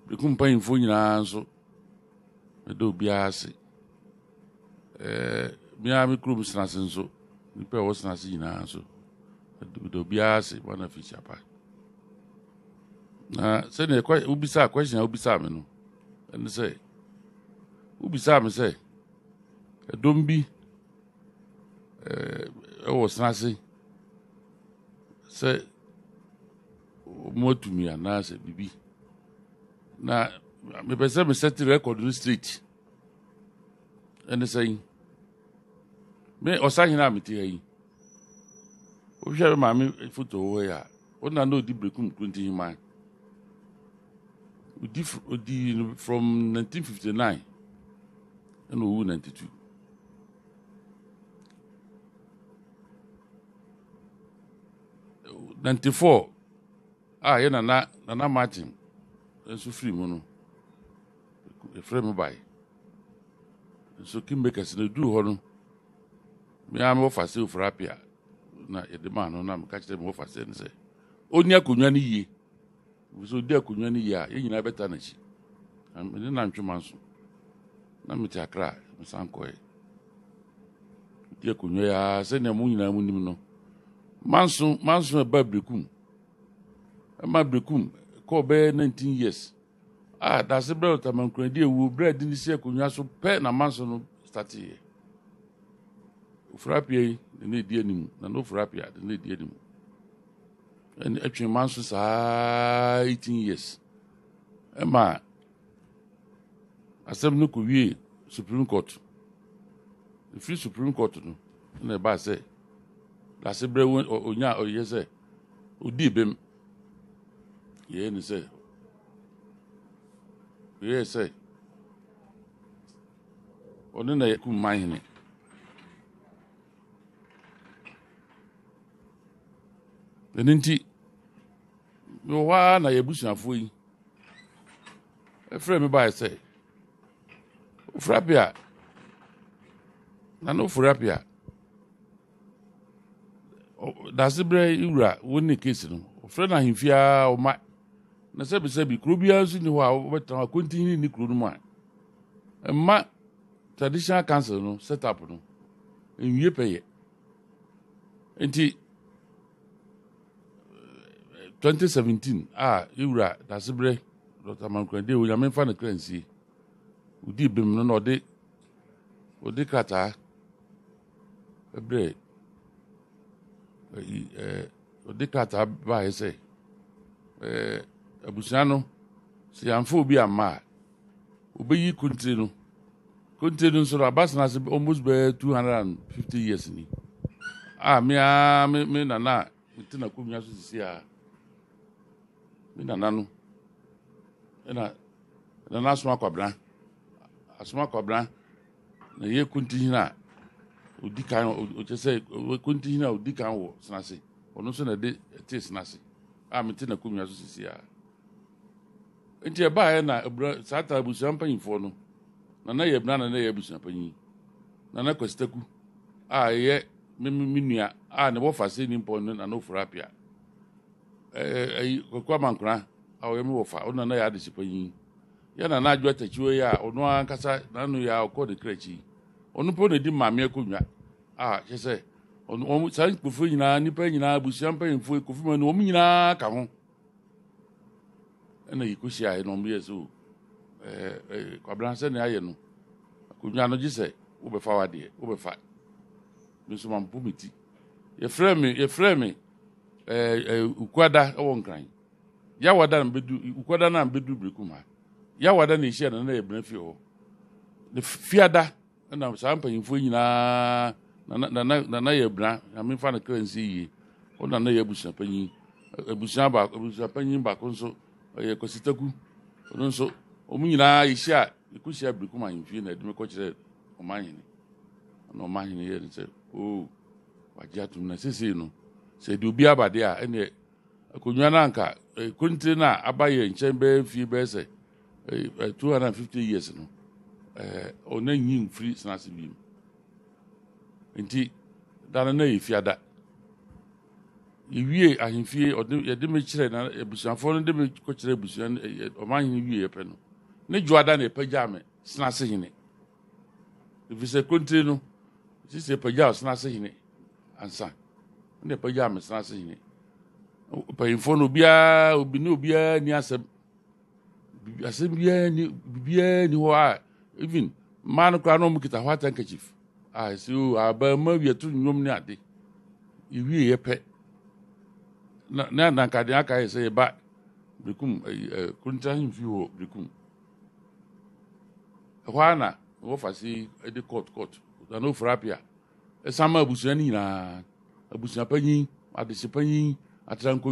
Brekum panyimfo nyinaa nso do biase me a me krom Senase nso nipa wo Senase nyinaa nso do biase wana fi chapa na se ne ubisa question ubisa me no and say ubisa me say don bi wo Senase say motumi anase bibi na me pese me set record no street and say me Osahene amiti yi o hwe ma me photo wo ya o na no di Brekum 20 himan odi from 1959 and 92 94 ye na Martin so free mu no e frame by so kimbekers na du ho no me am ofase ofrapia na e de man no na me ka kire me ofase ne se oni akonwa ne yie so di akonwa ne yie a ye nyina beta na chi me na ntwema so na me ti akra me sankoe di akonwa ya se ne mu nyina mu nim no manso e ba Brekum ma Brekum ko be 19 years that's about tamankredi ewu bread ni se akonwa so pe na manso no start here frapia ne die nim na no frapia ne die nim and atwe manso sa 18 years ema asem no ko wie Supreme Court the free Supreme Court no na ba say that's bre onya oye say odi bem ye ni say ye say onu na ku mahine Nti no wa na yebusuafo yi efre me ba say frapia na no frapia that's bre iwura woni case no ofre na himfia o ma na sebi krobia nso ni ho a obeta continue ni kro no ma traditional council no set up no enwie peye nti 2017 iwura that's bre Dr. Mankrede o yame fa na kransi udi bem no odi kata bre odi kata ba ese abusiano si amfo bi ama obeyi country no so abasna se almost be 250 years ni me nana mitina kumnya so sisi me nana no na Asomah kwabra na ye country na odi kan o chese country na odi kan wo Senase ono so na de te Senase mitina kumnya so sisi nti e ba na sata abusuan panyimfo no na ye bna na ye abusuan panyin na kwestaku ye minua ne bo fase ni mpo na no frapia kokwa mankra ye me wo fa ona na ya de sipanyin ya na adwo tachiwe ya ono ankasa na no ya okọ de krachi ono po na di mame akonwa chese ono san kpofu nyina nipa nyina abusuan panyimfo kofu ma no nyina ka ho na yikoshi aye no mbe so kwabran se ne aye no akonwa no gise wo be fa wade wo be fa nso man pomiti ye frame me ukwada ewo nkran ya wada na bedu ukwada na bedu Brekum ha ya wada na ihia na ebna fi ho the fiada na sampa yimfo nyina na ye bra na me fa na currency yi ona na ye busa panyin abusa panyin ba ko nso ye kositaku nso omu nyina ihia ikushia Brekum ayimfi na edime ko kire omanyene na omanyene ye nse wajiatum na sisi no se di obi abade a ene akonwa na nka country na abaye nchembe fi be se 250 years no ona nyin free Senase bi nti dana na yifiada Yewie ahemfie yɛde me kyerɛ na abusuafoɔ no de me kɔkyerɛ abusua no ɔmanhene wie yɛpɛ no ne dwoada na ɛpagyaa me Senasehene ɛfiri sɛ kontire no sisi ɛpagyaa Senasehene ansa ne ɛpagyaa me Senasehene mpanyimfoɔ no obiara ni asɛm biara ni hɔ a even mmaa no koraa na ɔmo kita white handkerchief a ɛsɛ abɛɛma wieto nnwom ne ade yɛwie yɛpɛ na nankade aka yɛ sɛ yɛba Brekum kunta himfi wɔ Brekum ɛhɔ a na wɔfa se ɛde court na no frapia ɛsama abusua no nyinaa abusua panyin adehye panyin atranko